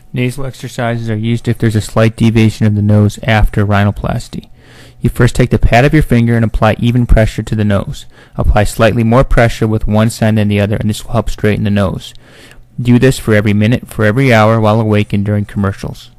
Nasal exercises are used if there's a slight deviation of the nose after rhinoplasty. You first take the pad of your finger and apply even pressure to the nose. Apply slightly more pressure with one side than the other, and this will help straighten the nose. Do this for every minute, for every hour while awake and during commercials.